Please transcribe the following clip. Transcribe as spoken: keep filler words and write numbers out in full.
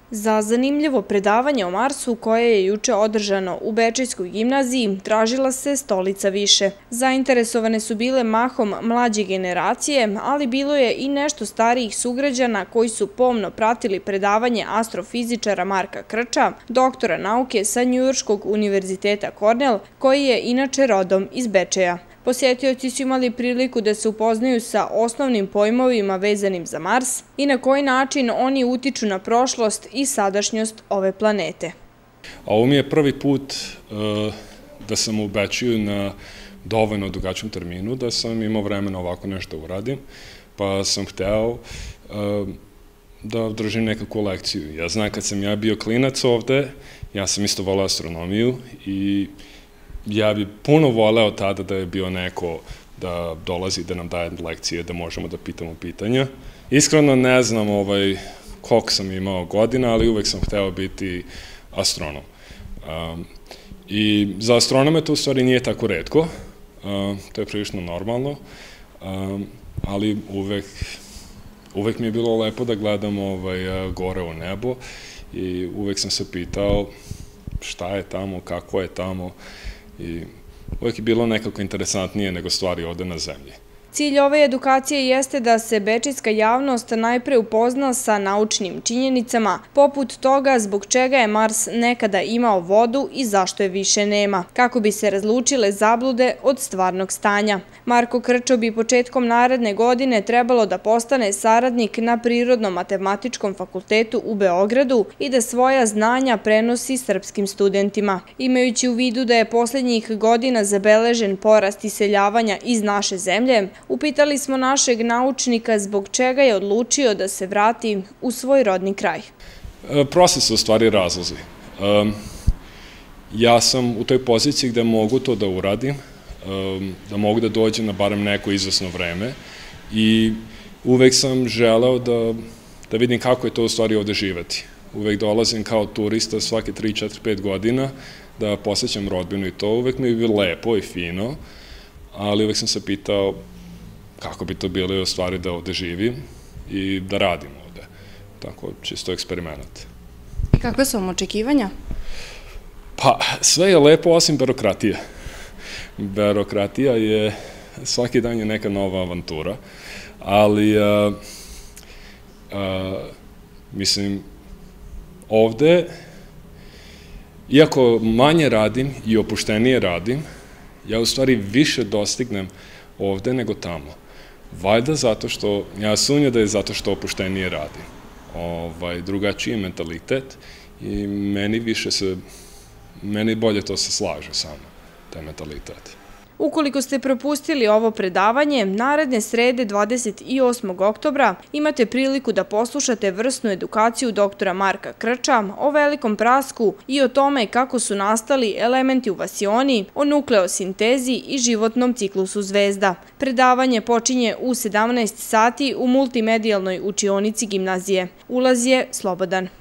Za zanimljivo predavanje o Marsu koje je juče održano u Bečejskoj gimnaziji tražila se stolica više. Zainteresovane su bile mahom mlađe generacije, ali bilo je i nešto starijih sugrađana koji su pomno pratili predavanje astrofizičara Marka Krča, doktora nauke sa Njujorškog univerziteta Kornel, koji je inače rodom iz Bečeja. Posjetioci su imali priliku da se upoznaju sa osnovnim pojmovima vezanim za Mars i na koji način oni utiču na prošlost i sadašnjost ove planete. A ovo mi je prvi put uh, da sam u Bečeju na dovoljno dugačkom terminu, da sam imao vremena ovako nešto uradim, pa sam hteo uh, da držim nekakvu lekciju. Ja znam, kad sam ja bio klinac ovde, ja sam isto voleo astronomiju i ja bih puno voleo tada da je bio neko da dolazi, da nam daje lekcije, da možemo da pitamo pitanja. Iskreno ne znam ovaj, koliko sam imao godina, ali uvek sam hteo biti astronom. Um, I za astronome to u stvari nije tako retko, um, to je prilično normalno, um, ali uvek, uvek mi je bilo lepo da gledam ovaj, gore u nebo i uvek sam se pitao šta je tamo, kako je tamo, i uvek je bilo nekako interesantnije nego stvari ovde na zemlji. Cilj ove edukacije jeste da se bečejska javnost najpre upozna sa naučnim činjenicama, poput toga zbog čega je Mars nekada imao vodu i zašto je više nema, kako bi se razlučile zablude od stvarnog stanja. Marko Krčo bi početkom naredne godine trebalo da postane saradnik na Prirodno-matematičkom fakultetu u Beogradu i da svoja znanja prenosi srpskim studentima. Imajući u vidu da je poslednjih godina zabeležen porast iseljavanja iz naše zemlje, upitali smo našeg naučnika zbog čega je odlučio da se vrati u svoj rodni kraj. Prosti su u stvari razlozi. Ja sam u toj poziciji gde mogu to da uradim, da mogu da dođem na barem neko izvesno vreme i uvek sam želeo da, da vidim kako je to u stvari ovde živeti. Uvek dolazim kao turista svake tri, četiri, pet godina da posećam rodbinu i to uvek mi je bilo lepo i fino, ali uvek sam se pitao kako bi to bilo u stvari da ovde živim i da radim ovde. Tako, čisto eksperiment. I kakve su vam očekivanja? Pa, sve je lepo osim birokratije. Birokratija je, svaki dan je neka nova avantura, ali, a, a, mislim, ovde, iako manje radim i opuštenije radim, ja u stvari više dostignem ovde nego tamo. Valjda zato što, ja sumnjam da je zato što opuštenije radim. Ovaj, drugačiji je mentalitet i meni više se, meni bolje to se slaže samo, taj mentalitet. Ukoliko ste propustili ovo predavanje, naredne srede dvadeset osmog oktobra imate priliku da poslušate vrsnu edukaciju doktora Marka Krča o velikom prasku i o tome kako su nastali elementi u vasioni, o nukleosintezi i životnom ciklusu zvezda. Predavanje počinje u sedamnaest sati u multimedijalnoj učionici gimnazije. Ulaz je slobodan.